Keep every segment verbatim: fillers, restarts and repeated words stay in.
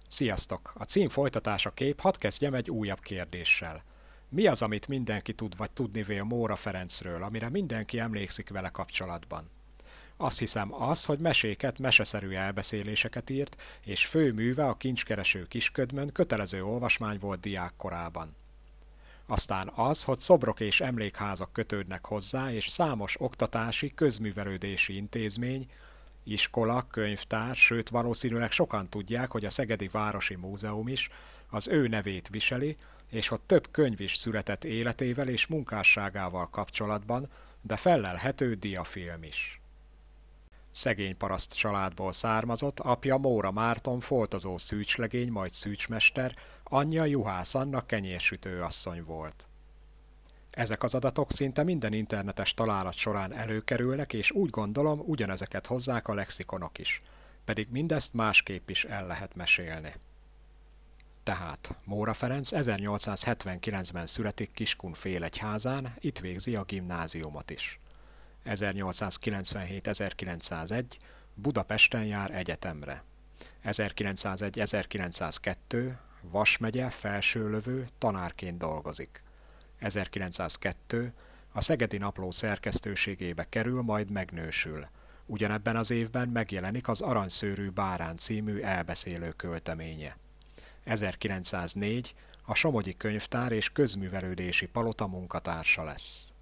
Sziasztok! A cím folytatásaképp hadd kezdjem egy újabb kérdéssel. Mi az, amit mindenki tud vagy tudni vél Móra Ferencről, amire mindenki emlékszik vele kapcsolatban? Azt hiszem az, hogy meséket, meseszerű elbeszéléseket írt, és fő műve a Kincskereső Kisködmön kötelező olvasmány volt diákkorában. Aztán az, hogy szobrok és emlékházak kötődnek hozzá, és számos oktatási, közművelődési intézmény, iskola, könyvtár, sőt valószínűleg sokan tudják, hogy a Szegedi Városi Múzeum is az ő nevét viseli, és hogy több könyv is született életével és munkásságával kapcsolatban, de fellelhető diafilm is. Szegény paraszt családból származott, apja Móra Márton foltozó szűcslegény, majd szűcsmester, anyja Juhász Anna kenyérsütő asszony volt. Ezek az adatok szinte minden internetes találat során előkerülnek, és úgy gondolom, ugyanezeket hozzák a lexikonok is, pedig mindezt másképp is el lehet mesélni. Tehát Móra Ferenc ezernyolcszázhetvenkilencben születik Kiskunfélegyházán, itt végzi a gimnáziumot is. ezernyolcszázkilencvenhét-ezerkilencszázegy Budapesten jár egyetemre. ezerkilencszázegy-ezerkilencszázkettő Vas megye Felsőlövő tanárként dolgozik. ezerkilencszázkettő a Szegedi Napló szerkesztőségébe kerül, majd megnősül. Ugyanebben az évben megjelenik az Aranyszőrű Bárán című elbeszélő költeménye. ezerkilencszáznégy a Somogyi Könyvtár és Közművelődési Palota munkatársa lesz.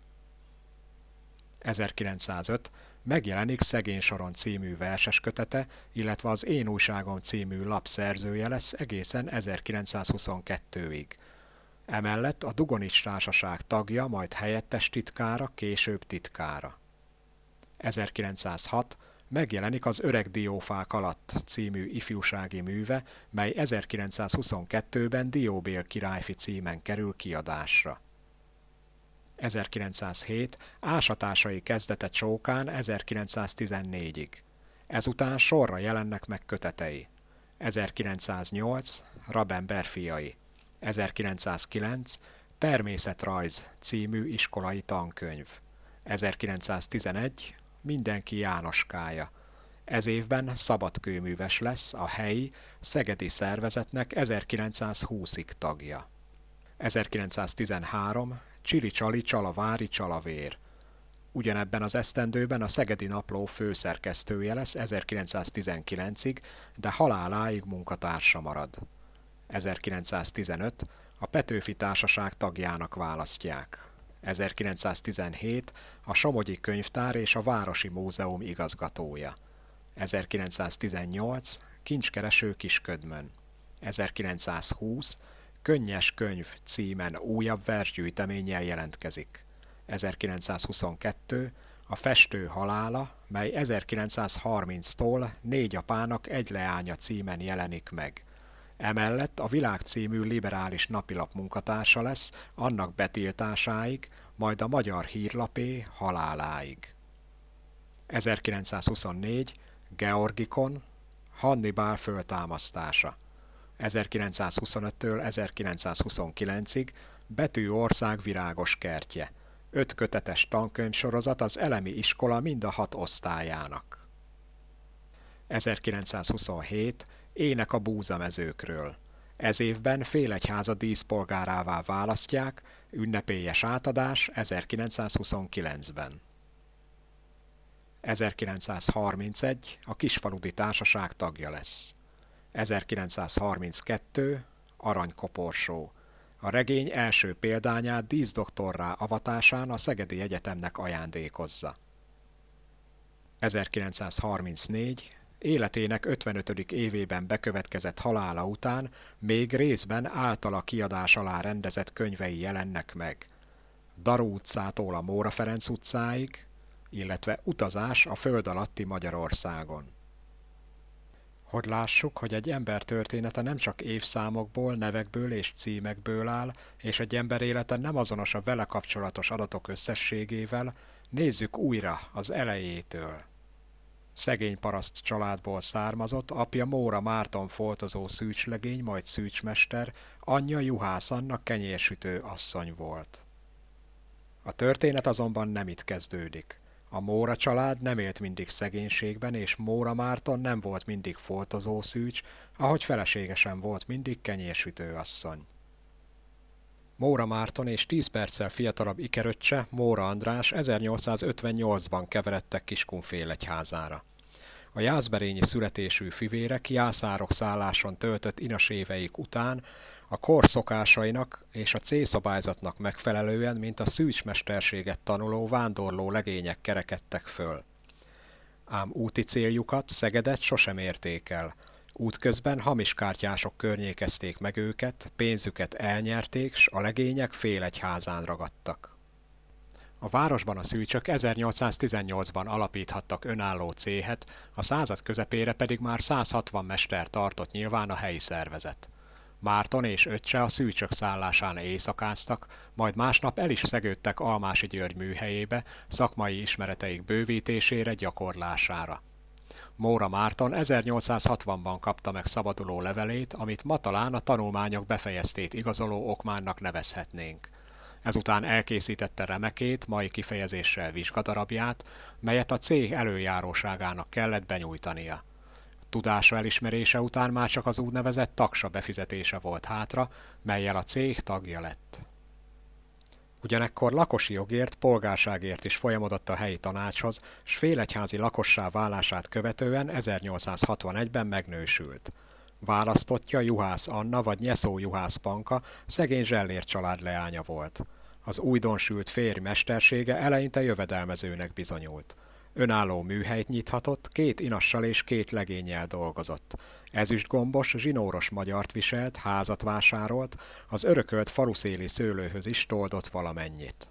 ezerkilencszázöt megjelenik Szegény Soron című verseskötete, illetve az Én újságom című lap szerzője lesz egészen ezerkilencszázhuszonkettőig. Emellett a Dugonics Társaság tagja, majd helyettes titkára, később titkára. ezerkilencszázhat megjelenik az Öreg diófák alatt című ifjúsági műve, mely ezerkilencszázhuszonkettőben Dióbél királyfi címen kerül kiadásra. ezerkilencszázhét ásatásai kezdete csókán ezerkilencszáztizennégyig. Ezután sorra jelennek meg kötetei. ezerkilencszáznyolc Rabember fiai. ezerkilencszázkilenc Természetrajz című iskolai tankönyv. ezerkilencszáztizenegy Mindenki Jánoskája. Ez évben szabadkőműves lesz, a helyi, szegedi szervezetnek ezerkilencszázhúszig tagja. ezerkilencszáztizenhárom Csili Csali Csalavári Csalavér. Ugyanebben az esztendőben a Szegedi Napló főszerkesztője lesz ezerkilencszáztizenkilencig, de haláláig munkatársa marad. ezerkilencszáztizenöt a Petőfi Társaság tagjának választják. ezerkilencszáztizenhét a Somogyi Könyvtár és a Városi Múzeum igazgatója. ezerkilencszáztizennyolc Kincskereső Kisködmön. ezerkilencszázhúsz Könnyes könyv címen újabb versgyűjteménnyel jelentkezik. ezerkilencszázhuszonkettő a Festő halála, mely ezerkilencszázharminctól Négy apának egy leánya címen jelenik meg. Emellett a Világ című liberális napilap munkatársa lesz annak betiltásáig, majd a Magyar Hírlapé haláláig. ezerkilencszázhuszonnégy Georgikon, Hannibál föltámasztása. ezerkilencszázhuszonöttől ezerkilencszázhuszonkilencig Betűország virágos kertje. Öt kötetes tankönyvsorozat az elemi iskola mind a hat osztályának. ezerkilencszázhuszonhét Ének a búzamezőkről. Ez évben Félegyháza díszpolgárává választják, ünnepélyes átadás ezerkilencszázhuszonkilencben. ezerkilencszázharmincegy a Kisfaludy Társaság tagja lesz. ezerkilencszázharminckettő Aranykoporsó. A regény első példányát díszdoktorrá avatásán a Szegedi Egyetemnek ajándékozza. ezerkilencszázharmincnégy életének ötvenötödik évében bekövetkezett halála után még részben általa kiadás alá rendezett könyvei jelennek meg. Darú utcától a Móra Ferenc utcáig, illetve Utazás a föld alatti Magyarországon. Hogy lássuk, hogy egy ember története nem csak évszámokból, nevekből és címekből áll, és egy ember élete nem azonos a vele kapcsolatos adatok összességével, nézzük újra az elejétől. Szegény paraszt családból származott, apja Móra Márton foltozó szűcslegény, majd szűcsmester, anyja Juhász Anna kenyérsütő asszony volt. A történet azonban nem itt kezdődik. A Móra család nem élt mindig szegénységben, és Móra Márton nem volt mindig foltozó szűcs, ahogy feleségesen volt mindig kenyérsütő asszony. Móra Márton és tíz perccel fiatalabb ikeröccse, Móra András ezernyolcszázötvennyolcban keveredtek Kiskunfélegyházára. A jászberényi születésű fivérek jászárok szálláson töltött inas éveik után a kor szokásainak és a célszabályzatnak megfelelően, mint a szűcsmesterséget tanuló vándorló legények kerekedtek föl. Ám úti céljukat, Szegedet sosem érték el. Útközben hamis kártyások környékezték meg őket, pénzüket elnyerték, s a legények Félegyházán ragadtak. A városban a szűcsök ezernyolcszáztizennyolcban alapíthattak önálló céhet, a század közepére pedig már száz hatvan mester tartott nyilván a helyi szervezet. Márton és öccse a szűcsök szállásán éjszakáztak, majd másnap el is szegődtek Almási György műhelyébe, szakmai ismereteik bővítésére, gyakorlására. Móra Márton ezernyolcszázhatvanban kapta meg szabaduló levelét, amit ma talán a tanulmányok befejeztét igazoló okmánynak nevezhetnénk. Ezután elkészítette remekét, mai kifejezéssel vizsgadarabját, melyet a cég előjáróságának kellett benyújtania. Tudása elismerése után már csak az úgynevezett tagsa befizetése volt hátra, mellyel a cég tagja lett. Ugyanekkor lakosi jogért, polgárságért is folyamodott a helyi tanácshoz, s félegyházi lakossá válását követően ezernyolcszázhatvanegyben megnősült. Választottja Juhász Anna vagy Nyeszó Juhász Panka szegény zsellér család leánya volt. Az újdonsült férj mestersége eleinte jövedelmezőnek bizonyult. Önálló műhelyt nyithatott, két inassal és két legénnyel dolgozott. Ezüstgombos, zsinóros magyart viselt, házat vásárolt, az örökölt faluszéli szőlőhöz is toldott valamennyit.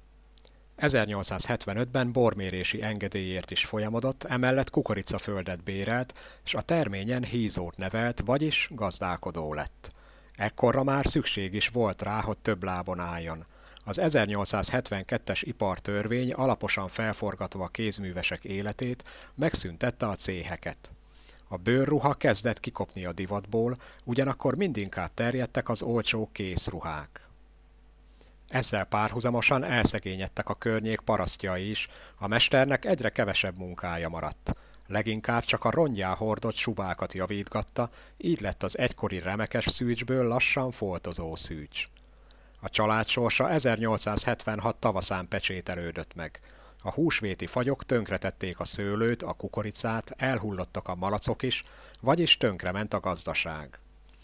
ezernyolcszázhetvenötben bormérési engedélyért is folyamodott, emellett kukoricaföldet bérelt, és a terményen hízót nevelt, vagyis gazdálkodó lett. Ekkorra már szükség is volt rá, hogy több lábon álljon. Az ezernyolcszázhetvenkettes ipartörvény alaposan felforgatva a kézművesek életét megszüntette a céheket. A bőrruha kezdett kikopni a divatból, ugyanakkor mindinkább terjedtek az olcsó készruhák. Ezzel párhuzamosan elszegényedtek a környék parasztjai is, a mesternek egyre kevesebb munkája maradt. Leginkább csak a rongyá hordott subákat javítgatta, így lett az egykori remekes szűcsből lassan foltozó szűcs. A család sorsa ezernyolcszázhetvenhat tavaszán pecsételődött meg. A húsvéti fagyok tönkretették a szőlőt, a kukoricát, elhullottak a malacok is, vagyis tönkrement a gazdaság.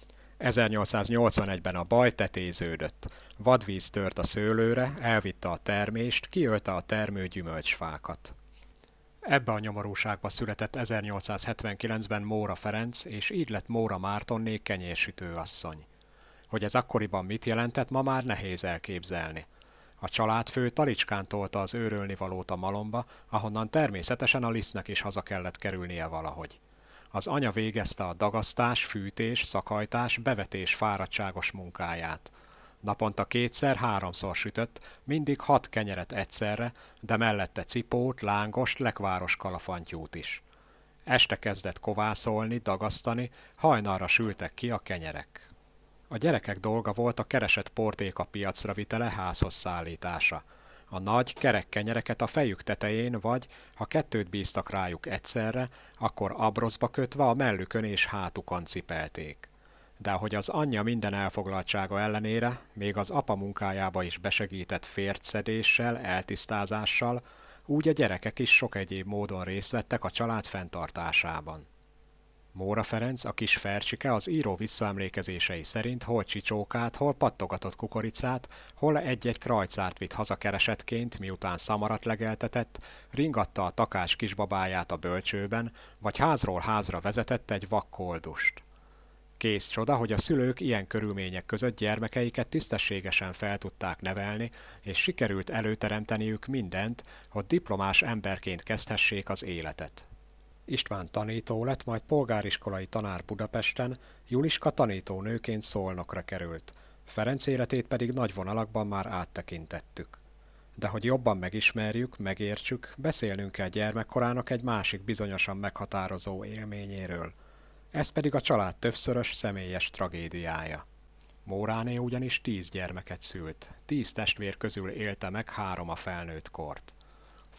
ezernyolcszáznyolcvanegyben a baj tetéződött. Vadvíz tört a szőlőre, elvitte a termést, kiölte a termő gyümölcsfákat. Ebbe a nyomorúságba született ezernyolcszázhetvenkilencben Móra Ferenc, és így lett Móra Mártonné kenyérsütő asszony. Hogy ez akkoriban mit jelentett, ma már nehéz elképzelni. A családfő talicskán tolta az őrölnivalót a malomba, ahonnan természetesen a lisztnek is haza kellett kerülnie valahogy. Az anya végezte a dagasztás, fűtés, szakajtás, bevetés fáradtságos munkáját. Naponta kétszer, háromszor sütött, mindig hat kenyeret egyszerre, de mellette cipót, lángost, lekváros kalafantyút is. Este kezdett kovászolni, dagasztani, hajnalra sültek ki a kenyerek. A gyerekek dolga volt a keresett portéka piacra vitele, házhoz szállítása. A nagy, kerek kenyereket a fejük tetején vagy, ha kettőt bíztak rájuk egyszerre, akkor abroszba kötve a mellükön és hátukon cipelték. De ahogy az anyja minden elfoglaltsága ellenére, még az apa munkájába is besegített fércszedéssel, eltisztázással, úgy a gyerekek is sok egyéb módon részt vettek a család fenntartásában. Móra Ferenc, a kis Fercsike az író visszaemlékezései szerint hol csicsókát, hol pattogatott kukoricát, hol egy-egy krajcárt vitt haza keresetként, miután szamarat legeltetett, ringatta a takás kisbabáját a bölcsőben, vagy házról házra vezetett egy vakkoldust. Kész csoda, hogy a szülők ilyen körülmények között gyermekeiket tisztességesen fel tudták nevelni, és sikerült előteremteniük mindent, hogy diplomás emberként kezdhessék az életet. István tanító lett, majd polgáriskolai tanár Budapesten, Juliska tanítónőként Szolnokra került. Ferenc életét pedig nagy vonalakban már áttekintettük. De hogy jobban megismerjük, megértsük, beszélnünk kell gyermekkorának egy másik bizonyosan meghatározó élményéről. Ez pedig a család többszörös személyes tragédiája. Móráné ugyanis tíz gyermeket szült, tíz testvér közül élte meg három a felnőtt kort.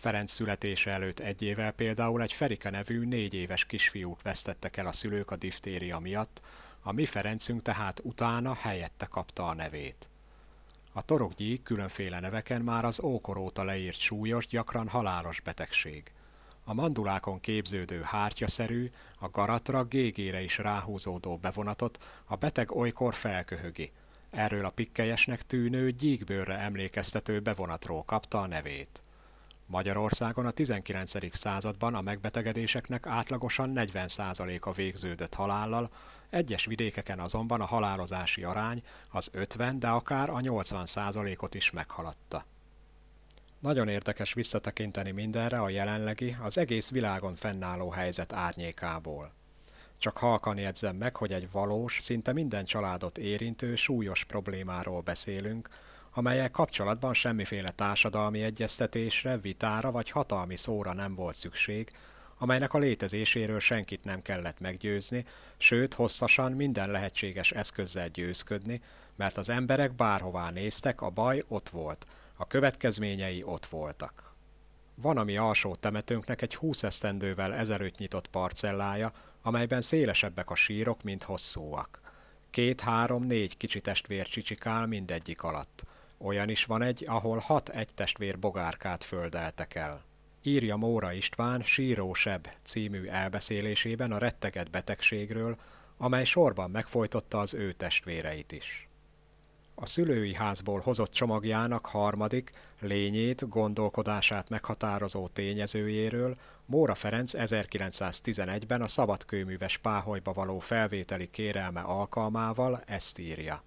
Ferenc születése előtt egy évvel például egy Ferike nevű négy éves kisfiút vesztettek el a szülők a diftéria miatt, a mi Ferencünk tehát utána helyette kapta a nevét. A torokgyík különféle neveken már az ókor óta leírt súlyos, gyakran halálos betegség. A mandulákon képződő hártyaszerű, a garatra, gégére is ráhúzódó bevonatot a beteg olykor felköhögi. Erről a pikkelyesnek tűnő, gyíkbőrre emlékeztető bevonatról kapta a nevét. Magyarországon a tizenkilencedik században a megbetegedéseknek átlagosan negyven százaléka végződött halállal, egyes vidékeken azonban a halálozási arány az ötven, de akár a nyolcvan százalékot is meghaladta. Nagyon érdekes visszatekinteni mindenre a jelenlegi, az egész világon fennálló helyzet árnyékából. Csak halkan jegyzem meg, hogy egy valós, szinte minden családot érintő, súlyos problémáról beszélünk, amellyel kapcsolatban semmiféle társadalmi egyeztetésre, vitára vagy hatalmi szóra nem volt szükség, amelynek a létezéséről senkit nem kellett meggyőzni, sőt hosszasan minden lehetséges eszközzel győzködni, mert az emberek bárhová néztek, a baj ott volt, a következményei ott voltak. Van a mi alsó temetőnknek egy húsz esztendővel ezelőtt nyitott parcellája, amelyben szélesebbek a sírok, mint hosszúak. Két-három-négy kicsi testvér csicsikál mindegyik alatt. Olyan is van egy, ahol hat egytestvér bogárkát földeltek el. Írja Móra István Síró Seb című elbeszélésében a retteget betegségről, amely sorban megfojtotta az ő testvéreit is. A szülői házból hozott csomagjának harmadik, lényét, gondolkodását meghatározó tényezőjéről Móra Ferenc ezerkilencszáztizenegyben a szabadkőműves páholyba való felvételi kérelme alkalmával ezt írja.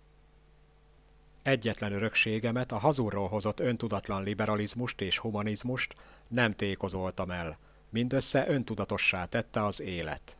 Egyetlen örökségemet, a hazulról hozott öntudatlan liberalizmust és humanizmust nem tékozoltam el, mindössze öntudatossá tette az élet.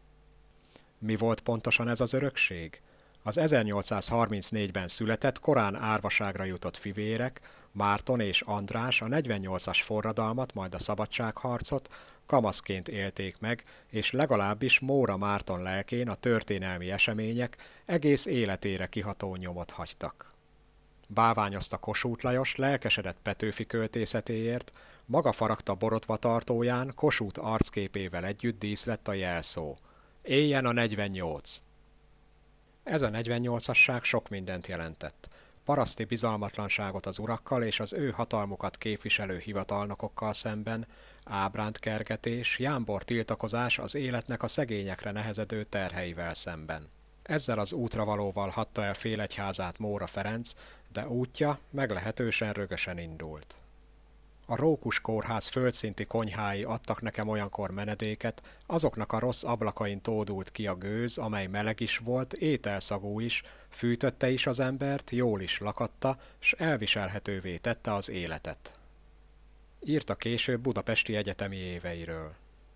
Mi volt pontosan ez az örökség? Az ezernyolcszázharmincnégyben született, korán árvaságra jutott fivérek, Márton és András a negyvennyolcas forradalmat, majd a szabadságharcot kamaszként élték meg, és legalábbis Móra Márton lelkén a történelmi események egész életére kiható nyomot hagytak. Bálványozta Kossuth Lajos lelkesedett Petőfi költészetéért, maga faragta borotva tartóján Kossuth arcképével együtt díszlett a jelszó. Éljen a negyvennyolc! Ez a negyvennyolcasság sok mindent jelentett. Paraszti bizalmatlanságot az urakkal és az ő hatalmukat képviselő hivatalnokokkal szemben, ábrándkergetés, jámbor tiltakozás az életnek a szegényekre nehezedő terheivel szemben. Ezzel az útravalóval hadta el félegyházát Móra Ferenc, de útja meglehetősen rögösen indult. A Rókus kórház földszinti konyhái adtak nekem olyankor menedéket, azoknak a rossz ablakain tódult ki a gőz, amely meleg is volt, ételszagú is, fűtötte is az embert, jól is lakatta, s elviselhetővé tette az életet. Írta később budapesti egyetemi éveiről.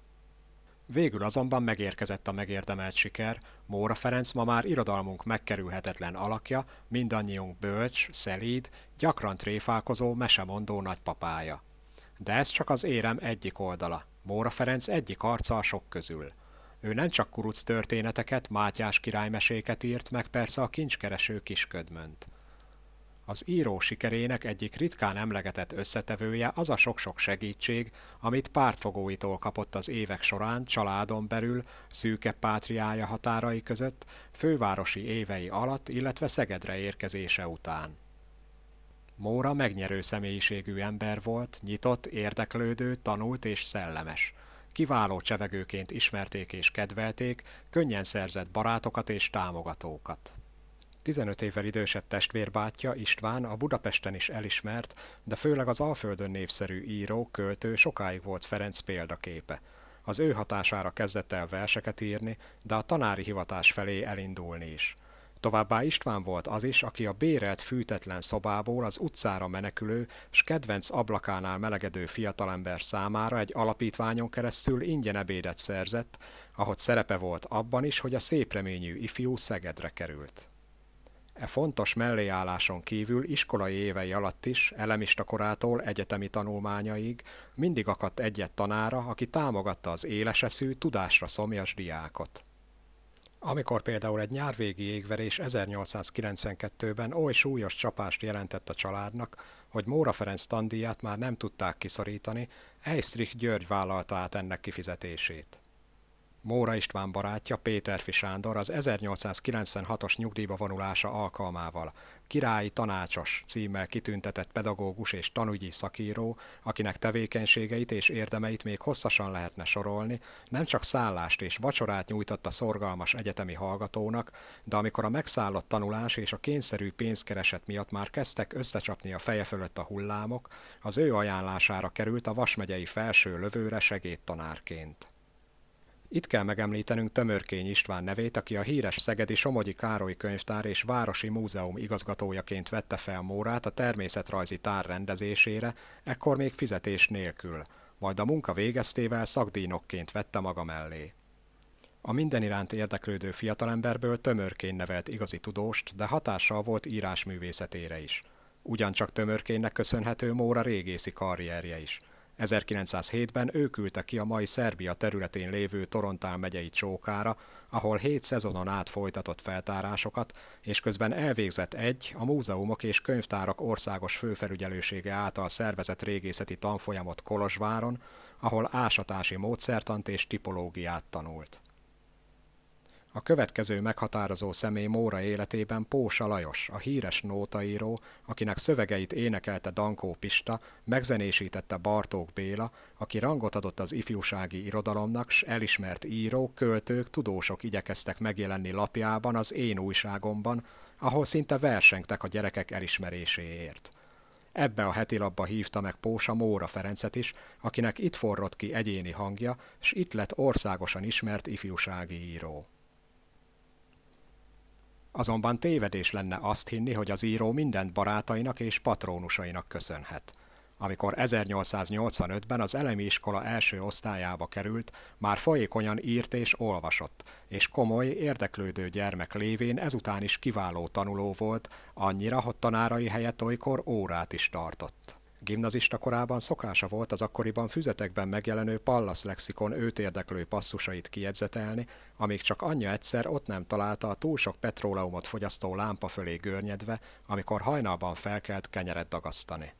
Végül azonban megérkezett a megérdemelt siker, Móra Ferenc ma már irodalmunk megkerülhetetlen alakja, mindannyiunk bölcs, szelíd, gyakran tréfálkozó, mesemondó nagypapája. De ez csak az érem egyik oldala, Móra Ferenc egyik arca a sok közül. Ő nem csak kuruc történeteket, Mátyás királymeséket írt, meg persze a kincskereső Kisködmönt. Az író sikerének egyik ritkán emlegetett összetevője az a sok-sok segítség, amit pártfogóitól kapott az évek során családon belül, szűkebb pátriája határai között, fővárosi évei alatt, illetve Szegedre érkezése után. Móra megnyerő személyiségű ember volt, nyitott, érdeklődő, tanult és szellemes. Kiváló csevegőként ismerték és kedvelték, könnyen szerzett barátokat és támogatókat. tizenöt évvel idősebb testvérbátyja István a Budapesten is elismert, de főleg az Alföldön népszerű író, költő sokáig volt Ferenc példaképe. Az ő hatására kezdett el verseket írni, de a tanári hivatás felé elindulni is. Továbbá István volt az is, aki a bérelt fűtetlen szobából az utcára menekülő, s kedvenc ablakánál melegedő fiatalember számára egy alapítványon keresztül ingyen ebédet szerzett, ahogy szerepe volt abban is, hogy a szépreményű ifjú Szegedre került. E fontos melléálláson kívül iskolai évei alatt is, elemista korától egyetemi tanulmányaig mindig akadt egy-egy tanára, aki támogatta az éleseszű, tudásra szomjas diákot. Amikor például egy nyárvégi égverés ezernyolcszázkilencvenkettőben oly súlyos csapást jelentett a családnak, hogy Móra Ferenc tandíját már nem tudták kiszorítani, Eysztrich György vállalta át ennek kifizetését. Móra István barátja, Péterfi Sándor az ezernyolcszázkilencvenhatos nyugdíjba vonulása alkalmával Királyi Tanácsos címmel kitüntetett pedagógus és tanügyi szakíró, akinek tevékenységeit és érdemeit még hosszasan lehetne sorolni, nem csak szállást és vacsorát nyújtott a szorgalmas egyetemi hallgatónak, de amikor a megszállott tanulás és a kényszerű pénzkereset miatt már kezdtek összecsapni a feje fölött a hullámok, az ő ajánlására került a Vas megyei felső lövőre segédtanárként. Itt kell megemlítenünk Tömörkény István nevét, aki a híres szegedi Somogyi Károly Könyvtár és Városi Múzeum igazgatójaként vette fel Mórát a természetrajzi tár rendezésére, ekkor még fizetés nélkül, majd a munka végeztével szakdíjnokként vette maga mellé. A minden iránt érdeklődő fiatalemberből Tömörkény nevelt igazi tudóst, de hatással volt írásművészetére is. Ugyancsak Tömörkénynek köszönhető Móra régészi karrierje is. ezerkilencszázhétben ő küldte ki a mai Szerbia területén lévő Torontál megyei Csókára, ahol hét szezonon át folytatott feltárásokat, és közben elvégzett egy, a Múzeumok és Könyvtárak Országos Főfelügyelősége által szervezett régészeti tanfolyamot Kolozsváron, ahol ásatási módszertant és tipológiát tanult. A következő meghatározó személy Móra életében Pósa Lajos, a híres nótaíró, akinek szövegeit énekelte Dankó Pista, megzenésítette Bartók Béla, aki rangot adott az ifjúsági irodalomnak, s elismert írók, költők, tudósok igyekeztek megjelenni lapjában, az Én újságomban, ahol szinte versengtek a gyerekek elismeréséért. Ebbe a hetilapba hívta meg Pósa Móra Ferencet is, akinek itt forrott ki egyéni hangja, s itt lett országosan ismert ifjúsági író. Azonban tévedés lenne azt hinni, hogy az író mindent barátainak és patrónusainak köszönhet. Amikor ezernyolcszáznyolcvanötben az elemi iskola első osztályába került, már folyékonyan írt és olvasott, és komoly, érdeklődő gyermek lévén ezután is kiváló tanuló volt, annyira, hogy tanárai helyett olykor órát is tartott. Gimnazista korában szokása volt az akkoriban füzetekben megjelenő Pallas lexikon őt érdeklő passzusait kijegyzetelni, amíg csak anyja egyszer ott nem találta a túl sok petróleumot fogyasztó lámpa fölé görnyedve, amikor hajnalban felkelt kenyeret dagasztani.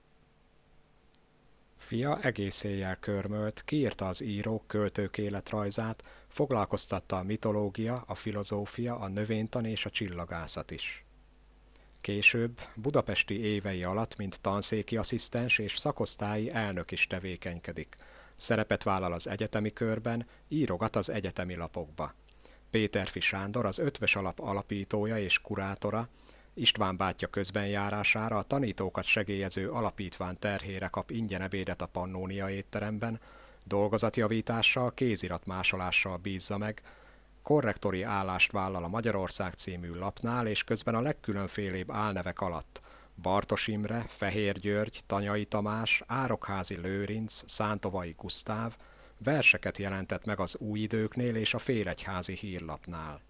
Fia egész éjjel körmölt, kiírta az írók, költők életrajzát, foglalkoztatta a mitológia, a filozófia, a növénytan és a csillagászat is. Később, budapesti évei alatt, mint tanszéki asszisztens és szakosztályi elnök is tevékenykedik. Szerepet vállal az egyetemi körben, írogat az egyetemi lapokba. Péterfi Sándor az Ötvös Alap alapítója és kurátora, István bátyja közbenjárására a tanítókat segélyező alapítvány terhére kap ingyen ebédet a Pannónia étteremben, dolgozatjavítással, kéziratmásolással bízza meg, korrektori állást vállal a Magyarország című lapnál, és közben a legkülönfélébb álnevek alatt Bartos Imre, Fehér György, Tanyai Tamás, Árokházi Lőrinc, Szántovai Gusztáv verseket jelentett meg az Új Időknél és a Félegyházi Hírlapnál.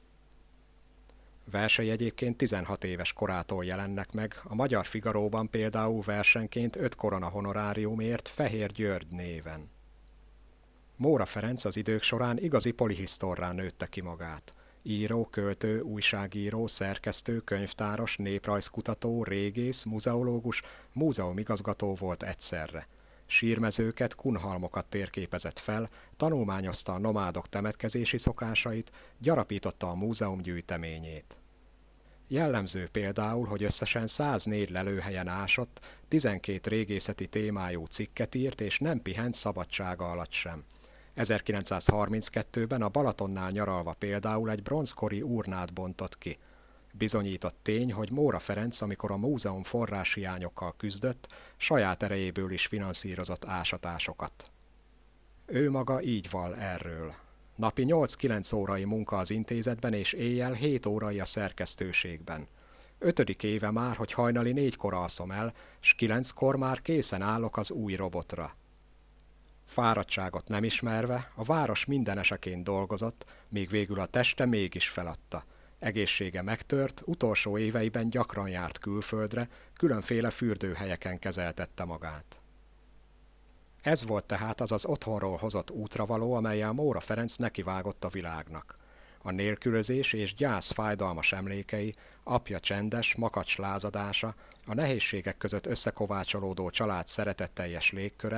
Versei egyébként tizenhat éves korától jelennek meg, a Magyar Figaróban például versenként öt korona honoráriumért Fehér György néven. Móra Ferenc az idők során igazi polihisztorrá nőtte ki magát. Író, költő, újságíró, szerkesztő, könyvtáros, néprajzkutató, régész, muzeológus, múzeumigazgató volt egyszerre. Sírmezőket, kunhalmokat térképezett fel, tanulmányozta a nomádok temetkezési szokásait, gyarapította a múzeum gyűjteményét. Jellemző például, hogy összesen száznégy lelőhelyen ásott, tizenkét régészeti témájú cikket írt, és nem pihent szabadsága alatt sem. ezerkilencszázharminckettőben a Balatonnál nyaralva például egy bronzkori urnát bontott ki. Bizonyított tény, hogy Móra Ferenc, amikor a múzeum forráshiányokkal küzdött, saját erejéből is finanszírozott ásatásokat. Ő maga így val erről. Napi nyolc-kilenc órai munka az intézetben, és éjjel hét órai a szerkesztőségben. Ötödik éve már, hogy hajnali négykor alszom el, s kilenckor már készen állok az új robotra. Fáradtságot nem ismerve, a város mindeneseként dolgozott, míg végül a teste mégis feladta. Egészsége megtört, utolsó éveiben gyakran járt külföldre, különféle fürdőhelyeken kezeltette magát. Ez volt tehát az az otthonról hozott útravaló, amellyel Móra Ferenc nekivágott a világnak. A nélkülözés és gyász fájdalmas emlékei, apja csendes, makacs lázadása, a nehézségek között összekovácsolódó család szeretetteljes légköre,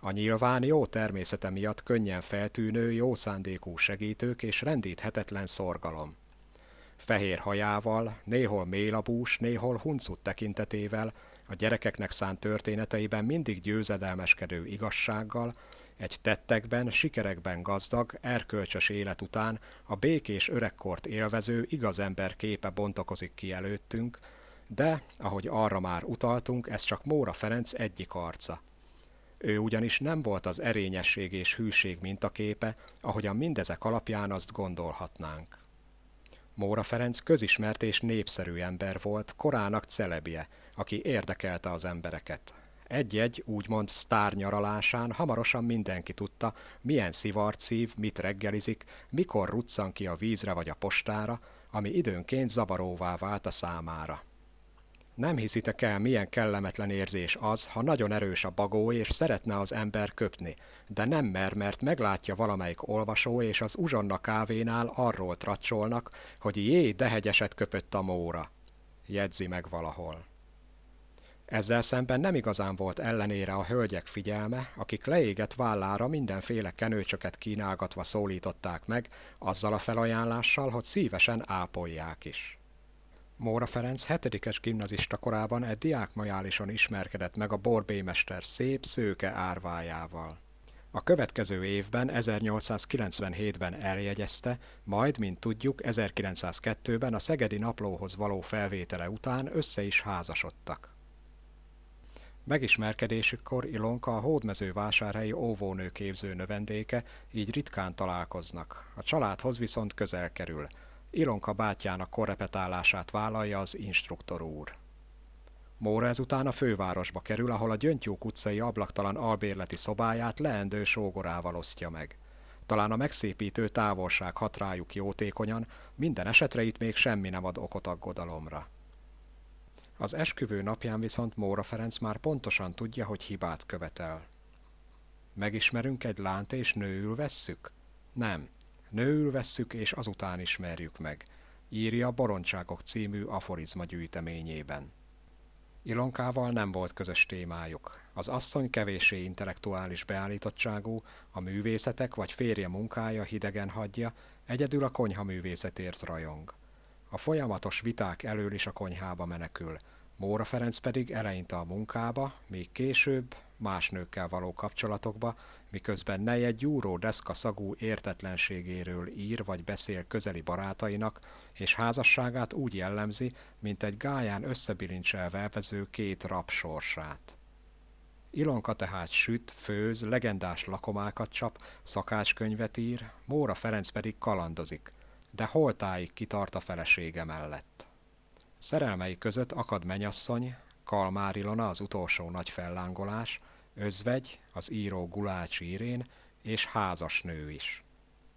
A nyilván jó természete miatt könnyen feltűnő, jó szándékú segítők és rendíthetetlen szorgalom. Fehér hajával, néhol mélabús, néhol huncut tekintetével, a gyerekeknek szánt történeteiben mindig győzedelmeskedő igazsággal, egy tettekben, sikerekben gazdag, erkölcsös élet után a békés öregkort élvező igazember képe bontakozik ki előttünk, de, ahogy arra már utaltunk, ez csak Móra Ferenc egyik arca. Ő ugyanis nem volt az erényesség és hűség mintaképe, ahogyan mindezek alapján azt gondolhatnánk. Móra Ferenc közismert és népszerű ember volt, korának celebje, aki érdekelte az embereket. Egy-egy, úgymond sztárnyaralásán hamarosan mindenki tudta, milyen szivart szív, mit reggelizik, mikor ruccan ki a vízre vagy a postára, ami időnként zavaróvá vált a számára. Nem hiszitek el, milyen kellemetlen érzés az, ha nagyon erős a bagó és szeretne az ember köpni, de nem mer, mert meglátja valamelyik olvasó, és az uzsonna kávénál arról tracsolnak, hogy jé, de hegyeset köpött a Móra. Jegyzi meg valahol. Ezzel szemben nem igazán volt ellenére a hölgyek figyelme, akik leégett vállára mindenféle kenőcsöket kínálgatva szólították meg, azzal a felajánlással, hogy szívesen ápolják is. Móra Ferenc hetedikes gimnazista korában egy diákmajálison ismerkedett meg a borbélymester szép, szőke árvájával. A következő évben, ezernyolcszázkilencvenhétben eljegyezte, majd, mint tudjuk, ezerkilencszázkettőben a Szegedi Naplóhoz való felvétele után össze is házasodtak. Megismerkedésükkor Ilonka a hódmezővásárhelyi óvónőképző növendéke, így ritkán találkoznak. A családhoz viszont közel kerül. Ilonka bátyjának korrepetálását vállalja az instruktor úr. Móra ezután a fővárosba kerül, ahol a Gyöngytyúk utcai ablaktalan albérleti szobáját leendő sógorával osztja meg. Talán a megszépítő távolság hat rájuk jótékonyan, minden esetre itt még semmi nem ad okot aggodalomra. Az esküvő napján viszont Móra Ferenc már pontosan tudja, hogy hibát követel. Megismerünk egy lányt és nőül vesszük? Nem. Nőül vesszük és azután ismerjük meg, írja Boroncságok című aforizma gyűjteményében. Ilonkával nem volt közös témájuk. Az asszony kevéssé intellektuális beállítottságú, a művészetek vagy férje munkája hidegen hagyja, egyedül a konyhaművészetért rajong. A folyamatos viták elől is a konyhába menekül, Móra Ferenc pedig eleinte a munkába, még később más nőkkel való kapcsolatokba, miközben nej egy gyúró deszka szagú értetlenségéről ír vagy beszél közeli barátainak, és házasságát úgy jellemzi, mint egy gályán összebilincselve elvező két rab sorsát. Ilonka tehát süt, főz, legendás lakomákat csap, szakácskönyvet ír, Móra Ferenc pedig kalandozik, de holtáig kitart a felesége mellett. Szerelmei között akad menyasszony, Kalmár Ilona az utolsó nagy fellángolás, özvegy, az író Gulácsi Irén és házasnő is.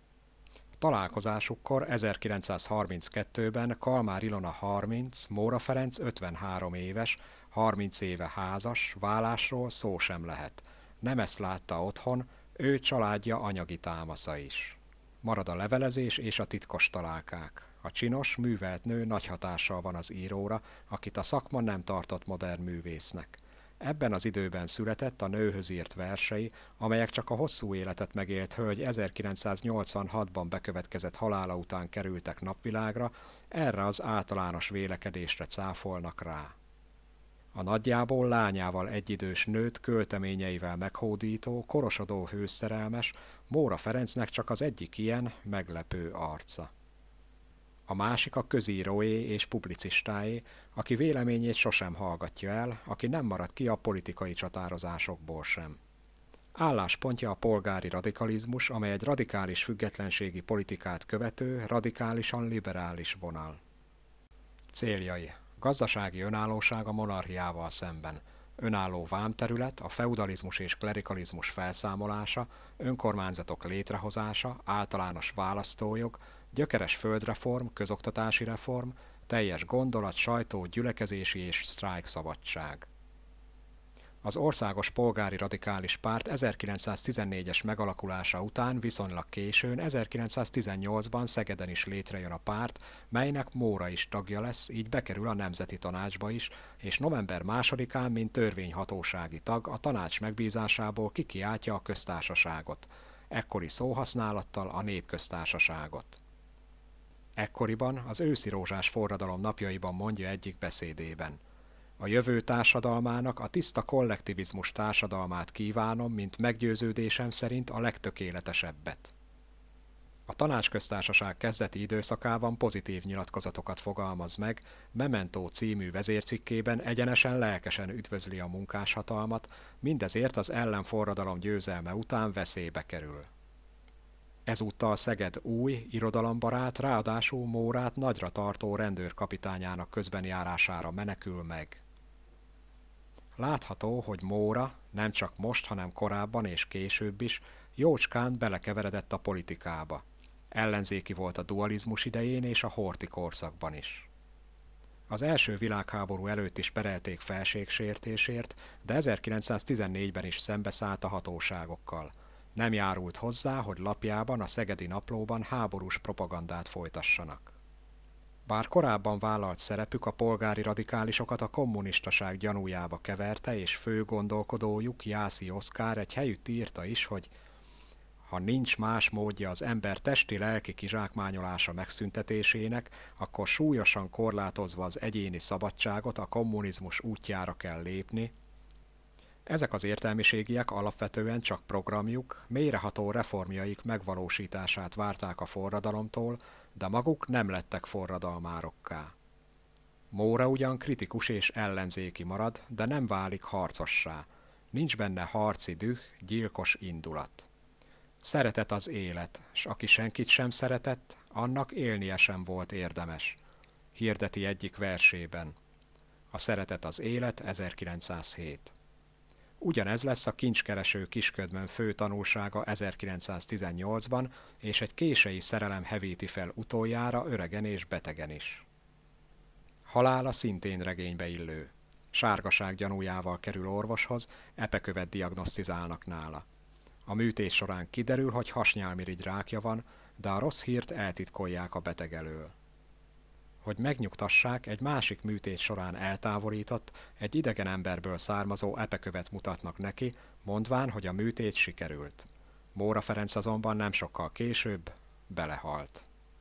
Találkozásukkor ezerkilencszázharminckettőben Kalmár Ilona harminc, Móra Ferenc ötvenhárom éves, harminc éve házas, válásról szó sem lehet. Nem ezt látta otthon, ő családja anyagi támasza is. Marad a levelezés és a titkos találkák. A csinos, művelt nő nagy hatással van az íróra, akit a szakma nem tartott modern művésznek. Ebben az időben született a nőhöz írt versei, amelyek csak a hosszú életet megélt hölgy ezerkilencszáznyolcvanhatban bekövetkezett halála után kerültek napvilágra, erre az általános vélekedésre cáfolnak rá. A nagyjából lányával egyidős nőt költeményeivel meghódító, korosodó hőszerelmes, Móra Ferencnek csak az egyik ilyen, meglepő arca. A másik a közíróé és publicistáé, aki véleményét sosem hallgatja el, aki nem marad ki a politikai csatározásokból sem. Álláspontja a polgári radikalizmus, amely egy radikális függetlenségi politikát követő, radikálisan liberális vonal. Céljai: gazdasági önállóság a monarchiával szemben, önálló vámterület, a feudalizmus és klerikalizmus felszámolása, önkormányzatok létrehozása, általános választójog, gyökeres földreform, közoktatási reform, teljes gondolat, sajtó, gyülekezési és sztrájkszabadság. Az Országos Polgári Radikális Párt ezerkilencszáztizennégyes megalakulása után viszonylag későn, ezerkilencszáztizennyolcban Szegeden is létrejön a párt, melynek Móra is tagja lesz, így bekerül a Nemzeti Tanácsba is, és november másodikán, mint törvényhatósági tag, a tanács megbízásából kikiáltja a köztársaságot, ekkori szóhasználattal a népköztársaságot. Ekkoriban, az őszi rózsás forradalom napjaiban mondja egyik beszédében: a jövő társadalmának a tiszta kollektivizmus társadalmát kívánom, mint meggyőződésem szerint a legtökéletesebbet. A Tanácsköztársaság kezdeti időszakában pozitív nyilatkozatokat fogalmaz meg, Memento című vezércikkében egyenesen lelkesen üdvözli a munkáshatalmat, mindezért az ellenforradalom győzelme után veszélybe kerül. Ezúttal Szeged új, irodalombarát, ráadásul Mórát nagyra tartó rendőrkapitányának közbenjárására menekül meg. Látható, hogy Móra nem csak most, hanem korábban és később is jócskán belekeveredett a politikába. Ellenzéki volt a dualizmus idején és a Horthy korszakban is. Az első világháború előtt is perelték felségsértésért, de ezerkilencszáztizennégyben is szembeszállt a hatóságokkal. Nem járult hozzá, hogy lapjában, a Szegedi Naplóban háborús propagandát folytassanak. Bár korábban vállalt szerepük a polgári radikálisokat a kommunistaság gyanújába keverte, és fő gondolkodójuk, Jászi Oszkár egy helyütt írta is, hogy ha nincs más módja az ember testi-lelki kizsákmányolása megszüntetésének, akkor súlyosan korlátozva az egyéni szabadságot a kommunizmus útjára kell lépni. Ezek az értelmiségiek alapvetően csak programjuk, mélyreható reformjaik megvalósítását várták a forradalomtól, de maguk nem lettek forradalmárokká. Móra ugyan kritikus és ellenzéki marad, de nem válik harcossá. Nincs benne harci düh, gyilkos indulat. Szeretet az élet, s aki senkit sem szeretett, annak élnie sem volt érdemes, hirdeti egyik versében. A szeretet az élet, ezerkilencszázhét. Ugyanez lesz a Kincskereső Kisködmön fő tanulsága ezerkilencszáztizennyolcban, és egy kései szerelem hevíti fel utoljára öregen és betegen is. Halála szintén regénybe illő. Sárgaság gyanújával kerül orvoshoz, epekövet diagnosztizálnak nála. A műtét során kiderül, hogy hasnyálmirigy rákja van, de a rossz hírt eltitkolják a beteg elől. Hogy megnyugtassák, egy másik műtét során eltávolított, egy idegen emberből származó epekövet mutatnak neki, mondván, hogy a műtét sikerült. Móra Ferenc azonban nem sokkal később belehalt.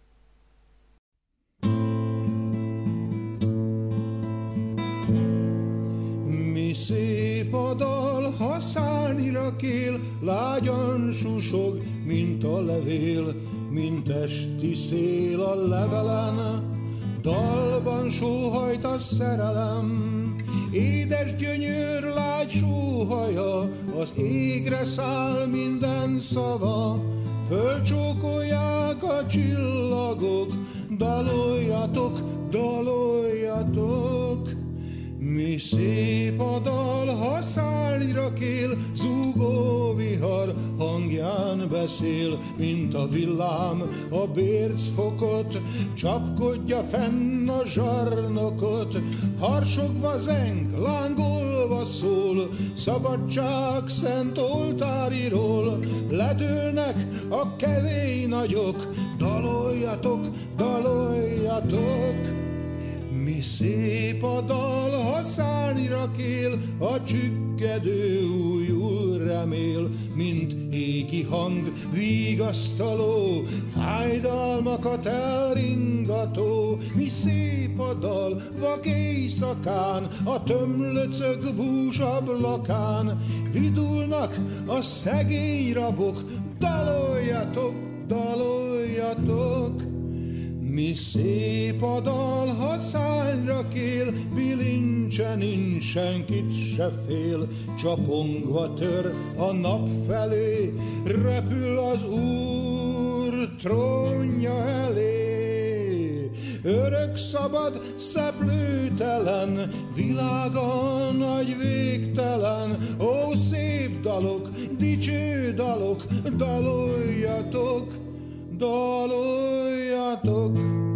Mi szép a dal, ha szárnyra kél, lágyan susog, mint a levél, mint esti szél a levelen. Dalban sóhajt a szerelem, édes gyönyör lágy sóhaja, az égre száll minden szava, fölcsókolják a csillagok, daloljatok, daloljatok. Mi szép a dal, ha szárnyra kél, zúgó vihar hangján beszél, mint a villám a bércfokot, csapkodja fenn a zsarnokot, harsogva zeng, lángolva szól, szabadság szent oltáriról, ledőlnek a kevély nagyok, daloljatok, daloljatok. Mi szép a dal, ha szárnyra kél, a csüggedő újul remél, mint égi hang vigasztaló, fájdalmakat elringató. Mi szép a dal, vak éjszakán, a tömlöcök búzsablakán, vidulnak a szegény rabok, daloljatok, daloljatok. Mi szép a dal, ha szárnyra kél, bilincse nincs, senkit se fél, csapongva tör a nap felé, repül az Úr trónja elé. Örök szabad, szeplőtelen, világa nagy végtelen, ó szép dalok, dicső dalok, daloljatok, daloljatok.